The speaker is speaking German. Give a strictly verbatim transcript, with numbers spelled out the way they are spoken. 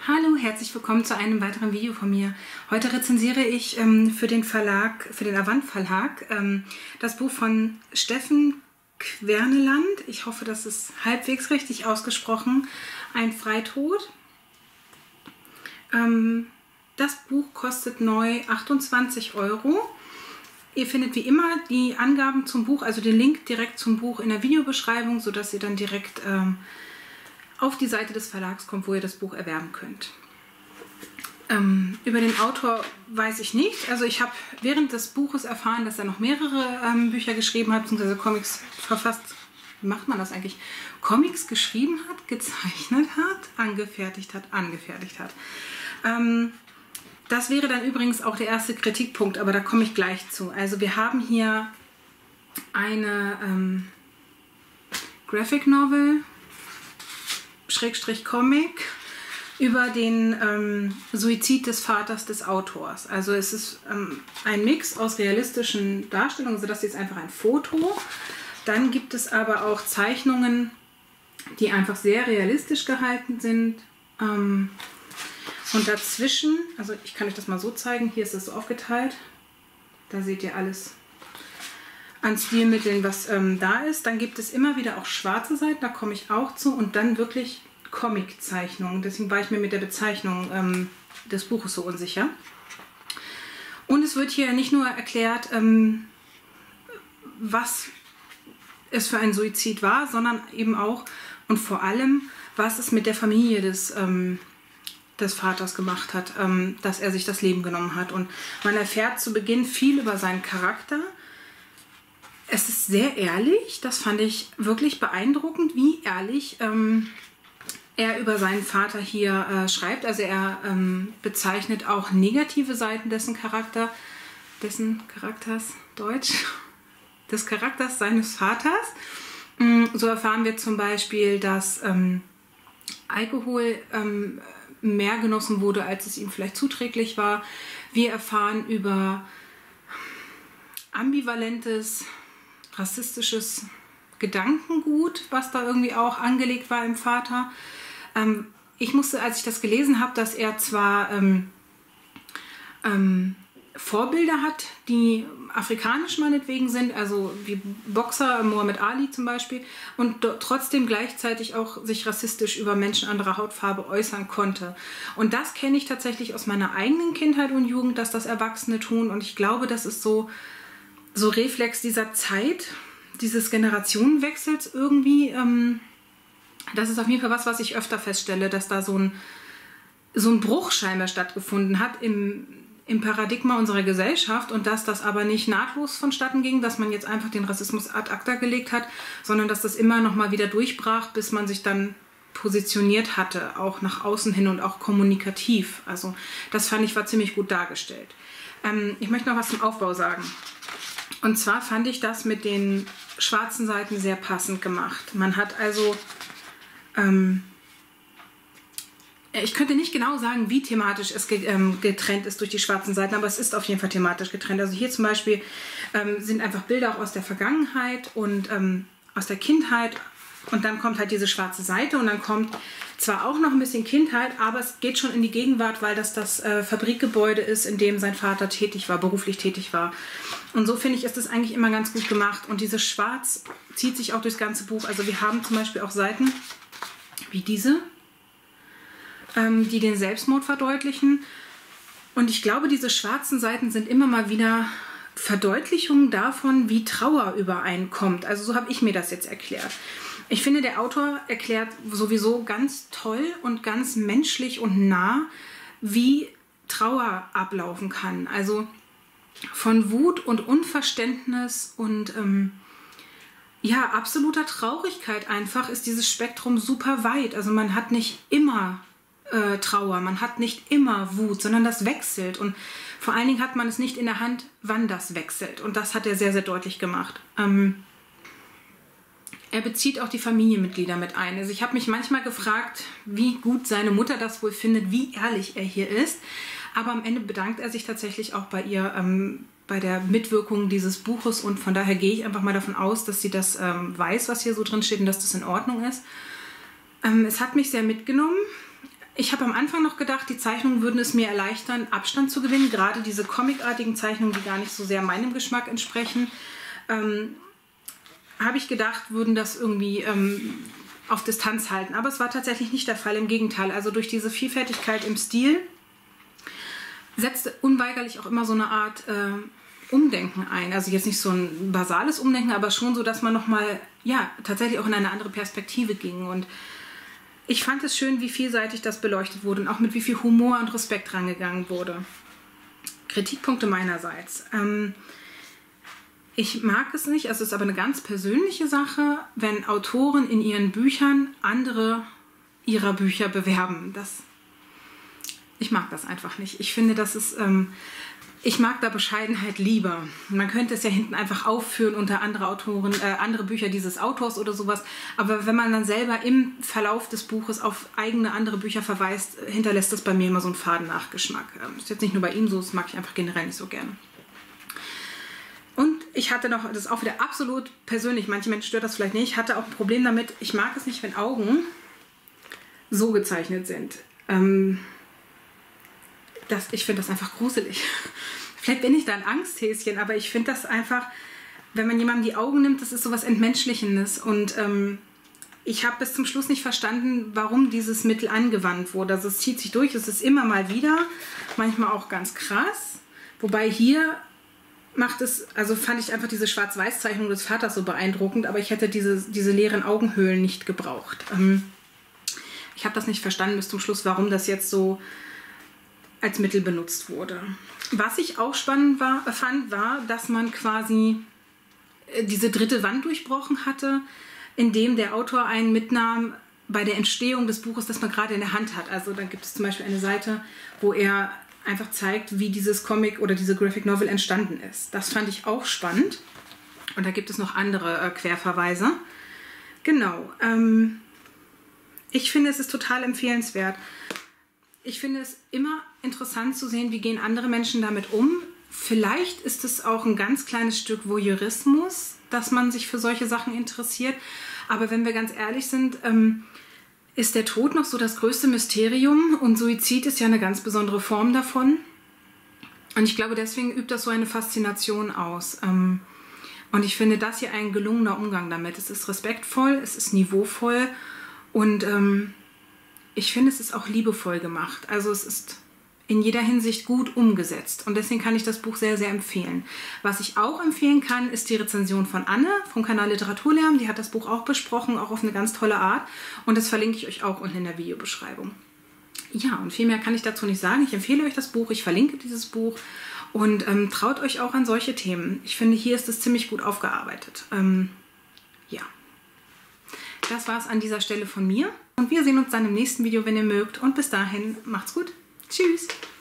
Hallo, herzlich willkommen zu einem weiteren Video von mir. Heute rezensiere ich ähm, für den Verlag, für den Avant Verlag, ähm, das Buch von Steffen Querneland. Ich hoffe, das ist halbwegs richtig ausgesprochen. Ein Freitod. Ähm, das Buch kostet neu achtundzwanzig Euro. Ihr findet wie immer die Angaben zum Buch, also den Link direkt zum Buch in der Videobeschreibung, sodass ihr dann direkt ähm, auf die Seite des Verlags kommt, wo ihr das Buch erwerben könnt. Ähm, über den Autor weiß ich nicht. Also ich habe während des Buches erfahren, dass er noch mehrere ähm, Bücher geschrieben hat, beziehungsweise Comics verfasst. Wie macht man das eigentlich? Comics geschrieben hat, gezeichnet hat, angefertigt hat, angefertigt hat. Ähm, das wäre dann übrigens auch der erste Kritikpunkt, aber da komme ich gleich zu. Also wir haben hier eine ähm, Graphic Novel, Schrägstrich Comic, über den ähm, Suizid des Vaters des Autors. Also es ist ähm, ein Mix aus realistischen Darstellungen, also das ist jetzt einfach ein Foto. Dann gibt es aber auch Zeichnungen, die einfach sehr realistisch gehalten sind. Ähm, und dazwischen, also ich kann euch das mal so zeigen, hier ist es so aufgeteilt. Da seht ihr alles an Stilmitteln, was ähm, da ist. Dann gibt es immer wieder auch schwarze Seiten, da komme ich auch zu. Und dann wirklich Comic-Zeichnungen. Deswegen war ich mir mit der Bezeichnung ähm, des Buches so unsicher. Und es wird hier nicht nur erklärt, ähm, was es für ein Suizid war, sondern eben auch und vor allem, was es mit der Familie des, ähm, des Vaters gemacht hat, ähm, dass er sich das Leben genommen hat. Und man erfährt zu Beginn viel über seinen Charakter. Es ist sehr ehrlich, das fand ich wirklich beeindruckend, wie ehrlich ähm, er über seinen Vater hier äh, schreibt. Also er ähm, bezeichnet auch negative Seiten dessen Charakter, dessen Charakters, Deutsch, des Charakters seines Vaters. Mm, so erfahren wir zum Beispiel, dass ähm, Alkohol ähm, mehr genossen wurde, als es ihm vielleicht zuträglich war. Wir erfahren über ambivalentes, rassistisches Gedankengut, was da irgendwie auch angelegt war im Vater. Ähm, ich musste, als ich das gelesen habe, dass er zwar ähm, ähm, Vorbilder hat, die afrikanisch meinetwegen sind, also wie Boxer, Muhammad Ali zum Beispiel, und trotzdem gleichzeitig auch sich rassistisch über Menschen anderer Hautfarbe äußern konnte. Und das kenne ich tatsächlich aus meiner eigenen Kindheit und Jugend, dass das Erwachsene tun. Und ich glaube, das ist so, so Reflex dieser Zeit, dieses Generationenwechsels irgendwie. Ähm, das ist auf jeden Fall was, was ich öfter feststelle, dass da so ein, so ein Bruch scheinbar stattgefunden hat im, im Paradigma unserer Gesellschaft und dass das aber nicht nahtlos vonstatten ging, dass man jetzt einfach den Rassismus ad acta gelegt hat, sondern dass das immer noch mal wieder durchbrach, bis man sich dann positioniert hatte, auch nach außen hin und auch kommunikativ. Also das fand ich war ziemlich gut dargestellt. Ähm, ich möchte noch was zum Aufbau sagen. Und zwar fand ich das mit den schwarzen Seiten sehr passend gemacht. Man hat also, ähm, ich könnte nicht genau sagen, wie thematisch es getrennt ist durch die schwarzen Seiten, aber es ist auf jeden Fall thematisch getrennt. Also hier zum Beispiel ähm, sind einfach Bilder auch aus der Vergangenheit und ähm, aus der Kindheit. Und dann kommt halt diese schwarze Seite und dann kommt zwar auch noch ein bisschen Kindheit, aber es geht schon in die Gegenwart, weil das das äh, Fabrikgebäude ist, in dem sein Vater tätig war, beruflich tätig war. Und so finde ich, ist das eigentlich immer ganz gut gemacht. Und dieses Schwarz zieht sich auch durchs ganze Buch. Also wir haben zum Beispiel auch Seiten wie diese, ähm, die den Selbstmord verdeutlichen. Und ich glaube, diese schwarzen Seiten sind immer mal wieder Verdeutlichungen davon, wie Trauer übereinkommt. Also so habe ich mir das jetzt erklärt. Ich finde, der Autor erklärt sowieso ganz toll und ganz menschlich und nah, wie Trauer ablaufen kann. Also von Wut und Unverständnis und ähm, ja, absoluter Traurigkeit einfach ist dieses Spektrum super weit. Also man hat nicht immer äh, Trauer, man hat nicht immer Wut, sondern das wechselt. Und vor allen Dingen hat man es nicht in der Hand, wann das wechselt. Und das hat er sehr, sehr deutlich gemacht. Ähm, Er bezieht auch die Familienmitglieder mit ein. Also ich habe mich manchmal gefragt, wie gut seine Mutter das wohl findet, wie ehrlich er hier ist. Aber am Ende bedankt er sich tatsächlich auch bei ihr, ähm, bei der Mitwirkung dieses Buches. Und von daher gehe ich einfach mal davon aus, dass sie das ähm, weiß, was hier so drin steht und dass das in Ordnung ist. Ähm, es hat mich sehr mitgenommen. Ich habe am Anfang noch gedacht, die Zeichnungen würden es mir erleichtern, Abstand zu gewinnen. Gerade diese comicartigen Zeichnungen, die gar nicht so sehr meinem Geschmack entsprechen, ähm, habe ich gedacht, würden das irgendwie ähm, auf Distanz halten. Aber es war tatsächlich nicht der Fall, im Gegenteil. Also durch diese Vielfältigkeit im Stil setzt unweigerlich auch immer so eine Art äh, Umdenken ein. Also jetzt nicht so ein basales Umdenken, aber schon so, dass man nochmal, ja, tatsächlich auch in eine andere Perspektive ging. Und ich fand es schön, wie vielseitig das beleuchtet wurde und auch mit wie viel Humor und Respekt rangegangen wurde. Kritikpunkte meinerseits. Ähm, ich mag es nicht, also es ist aber eine ganz persönliche Sache, wenn Autoren in ihren Büchern andere ihrer Bücher bewerben. Das, ich mag das einfach nicht. Ich finde, das ist... Ähm, Ich mag da Bescheidenheit lieber. Man könnte es ja hinten einfach aufführen unter andere Autoren, äh, andere Bücher dieses Autors oder sowas. Aber wenn man dann selber im Verlauf des Buches auf eigene andere Bücher verweist, hinterlässt das bei mir immer so einen faden Nachgeschmack. Ähm, ist jetzt nicht nur bei ihm so, das mag ich einfach generell nicht so gerne. Und ich hatte noch, das ist auch wieder absolut persönlich, manche Menschen stört das vielleicht nicht, ich hatte auch ein Problem damit, ich mag es nicht, wenn Augen so gezeichnet sind. Ähm, Das, ich finde das einfach gruselig. Vielleicht bin ich da ein Angsthäschen, aber ich finde das einfach, wenn man jemandem die Augen nimmt, das ist sowas Entmenschlichendes. Und ähm, ich habe bis zum Schluss nicht verstanden, warum dieses Mittel angewandt wurde. Also es zieht sich durch, es ist immer mal wieder, manchmal auch ganz krass. Wobei hier macht es, also fand ich einfach diese Schwarz-Weiß-Zeichnung des Vaters so beeindruckend, aber ich hätte diese, diese leeren Augenhöhlen nicht gebraucht. Ähm, ich habe das nicht verstanden bis zum Schluss, warum das jetzt so als Mittel benutzt wurde. Was ich auch spannend war, fand, war, dass man quasi diese dritte Wand durchbrochen hatte, indem der Autor einen mitnahm bei der Entstehung des Buches, das man gerade in der Hand hat. Also dann gibt es zum Beispiel eine Seite, wo er einfach zeigt, wie dieses Comic oder diese Graphic Novel entstanden ist. Das fand ich auch spannend. Und da gibt es noch andere äh, Querverweise. Genau. Ähm, ich finde, es ist total empfehlenswert. Ich finde es immer interessant zu sehen, wie gehen andere Menschen damit um. Vielleicht ist es auch ein ganz kleines Stück Voyeurismus, dass man sich für solche Sachen interessiert. Aber wenn wir ganz ehrlich sind, ähm, ist der Tod noch so das größte Mysterium und Suizid ist ja eine ganz besondere Form davon. Und ich glaube, deswegen übt das so eine Faszination aus. Ähm, und ich finde das hier ein gelungener Umgang damit. Es ist respektvoll, es ist niveauvoll und ähm, ich finde, es ist auch liebevoll gemacht. Also es ist in jeder Hinsicht gut umgesetzt. Und deswegen kann ich das Buch sehr, sehr empfehlen. Was ich auch empfehlen kann, ist die Rezension von Anne vom Kanal Literaturlärm. Die hat das Buch auch besprochen, auch auf eine ganz tolle Art. Und das verlinke ich euch auch unten in der Videobeschreibung. Ja, und viel mehr kann ich dazu nicht sagen. Ich empfehle euch das Buch, ich verlinke dieses Buch. Und ähm, traut euch auch an solche Themen. Ich finde, hier ist es ziemlich gut aufgearbeitet. Ähm, ja. Das war es an dieser Stelle von mir. Und wir sehen uns dann im nächsten Video, wenn ihr mögt. Und bis dahin, macht's gut. Tschüss.